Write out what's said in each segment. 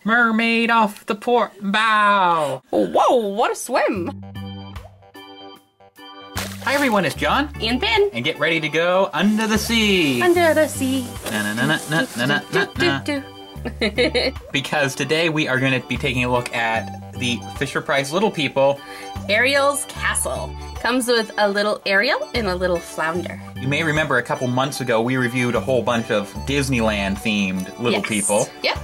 Mermaid off the port bow. Whoa, what a swim. Hi everyone, it's John. And Ben. And get ready to go under the sea. Under the sea. Na, na, na, na, na, na, na, na. Because today we are going to be taking a look at the Fisher-Price Little People. Ariel's Castle. Comes with a little Ariel and a little flounder. You may remember a couple months ago we reviewed a whole bunch of Disneyland themed Little People. Yep.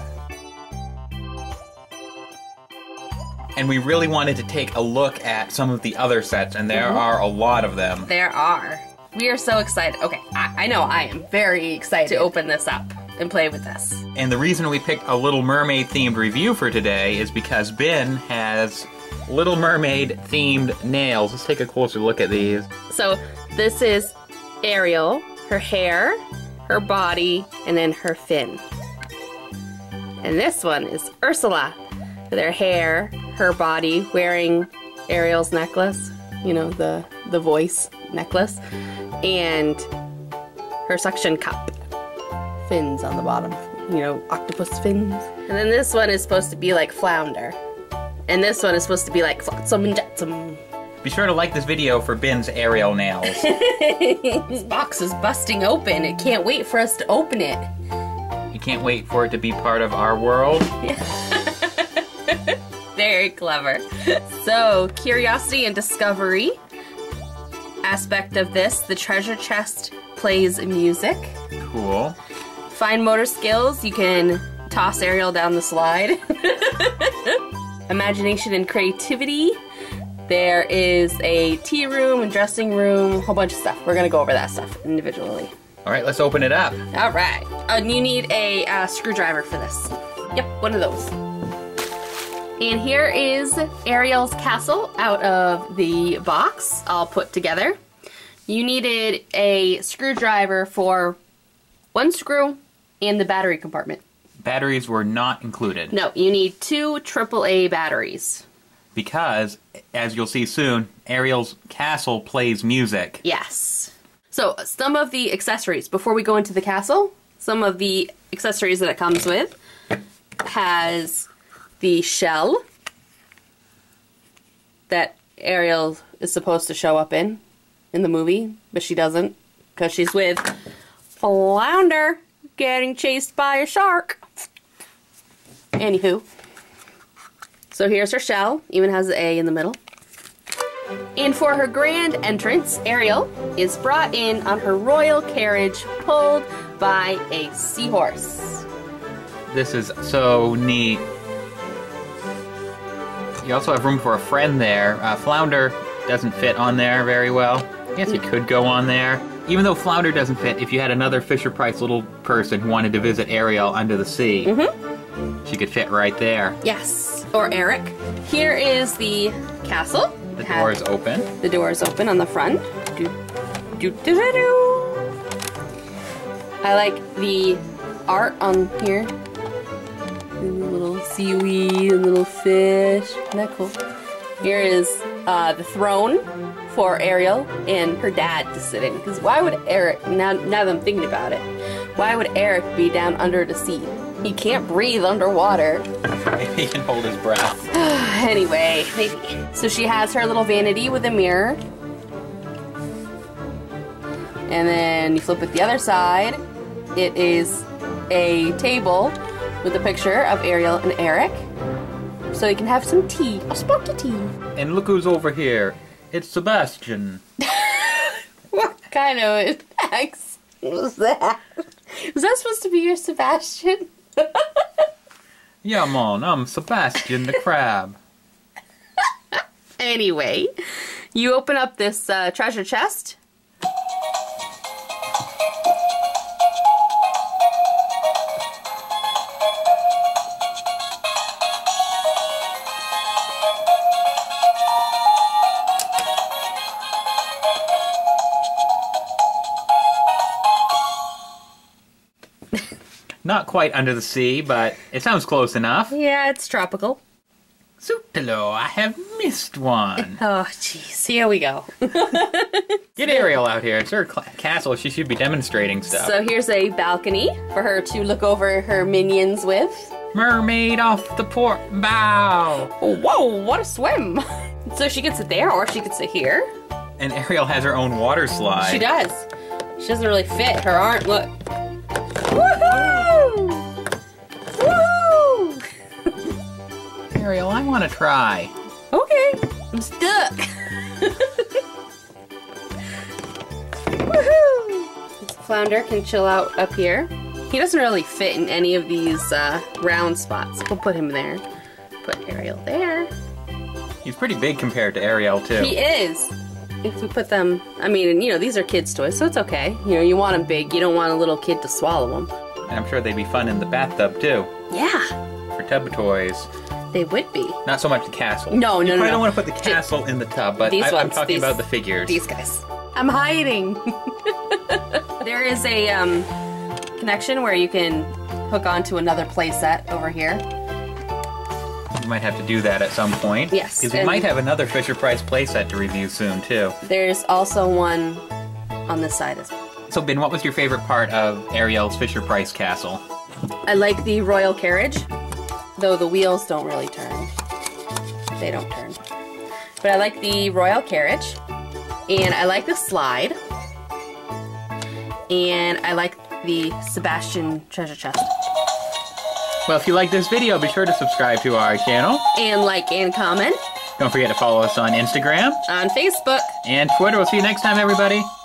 And we really wanted to take a look at some of the other sets, and there are a lot of them. There are. We are so excited. Okay, I know I am very excited to open this up and play with this. And the reason we picked a Little Mermaid themed review for today is because Ben has Little Mermaid themed nails. Let's take a closer look at these. So this is Ariel, her hair, her body, and then her fin. And this one is Ursula, with her hair, her body, wearing Ariel's necklace, you know, the voice necklace, and her suction cup. Fins on the bottom, you know, octopus fins. And then this one is supposed to be like Flounder. And this one is supposed to be like Flotsam and Jetsam. Be sure to like this video for Ben's Ariel nails. This box is busting open. It can't wait for us to open it. You can't wait for it to be part of our world. Very clever. So, curiosity and discovery aspect of this. The treasure chest plays music. Cool. Fine motor skills. You can toss Ariel down the slide. Imagination and creativity. There is a tea room and dressing room, a whole bunch of stuff. We're gonna go over that stuff individually. All right, let's open it up. All right. You need a screwdriver for this. Yep, one of those. And here is Ariel's castle out of the box, all put together. You needed a screwdriver for one screw and the battery compartment. Batteries were not included. No, you need 2 AAA batteries. Because, as you'll see soon, Ariel's castle plays music. Yes. So, some of the accessories, before we go into the castle, some of the accessories that it comes with has the shell that Ariel is supposed to show up in the movie, but she doesn't, because she's with Flounder getting chased by a shark. Anywho. So here's her shell, even has the A in the middle. And for her grand entrance, Ariel is brought in on her royal carriage pulled by a seahorse. This is so neat. You also have room for a friend there. Flounder doesn't fit on there very well. I guess he could go on there. Even though Flounder doesn't fit, if you had another Fisher-Price little person who wanted to visit Ariel under the sea, she could fit right there. Yes. Or Eric. Here is the castle. The door is open. The door is open on the front. I like the art on here. The little seaweed and little fish. Isn't that cool? Here is the throne for Ariel and her dad to sit in. Because why would Eric, now that I'm thinking about it, why would Eric be down under the sea? He can't breathe underwater. Maybe he can hold his breath. Anyway, maybe. So she has her little vanity with a mirror. And then you flip it the other side. It is a table with a picture of Ariel and Eric. So you can have some tea. A spot of tea. And look who's over here. It's Sebastian. What kind of accent was that? Was that supposed to be your Sebastian? Yeah, man, I'm Sebastian the crab. Anyway, you open up this treasure chest. Not quite under the sea, but it sounds close enough. Yeah, it's tropical. Zootalo, I have missed one. Oh, jeez. Here we go. Get Ariel out here. It's her castle. She should be demonstrating stuff. So here's a balcony for her to look over her minions with. Mermaid off the port bow. Whoa, what a swim. So she can sit there or she can sit here. And Ariel has her own water slide. She does. She doesn't really fit her arm. Look. Woohoo! Woohoo! Ariel, I want to try. Okay. I'm stuck. Woohoo! Flounder can chill out up here. He doesn't really fit in any of these round spots. We'll put him there. Put Ariel there. He's pretty big compared to Ariel, too. He is. If we put them, I mean, you know, these are kids' toys, so it's okay. You know, you want them big. You don't want a little kid to swallow them. And I'm sure they'd be fun in the bathtub, too. Yeah. For tub toys. They would be. Not so much the castle. No. I don't want to put the castle in the tub, but I'm talking about the figures. These guys. I'm hiding. There is a connection where you can hook onto another play set over here. We might have to do that at some point. Yes. Because we might have another Fisher-Price playset to review soon, too. There's also one on this side as well. So, Ben, what was your favorite part of Ariel's Fisher-Price castle? I like the royal carriage, though the wheels don't really turn. They don't turn. But I like the royal carriage, and I like the slide, and I like the Sebastian treasure chest. Well, if you like this video, be sure to subscribe to our channel. And like and comment. Don't forget to follow us on Instagram. On Facebook. And Twitter. We'll see you next time, everybody.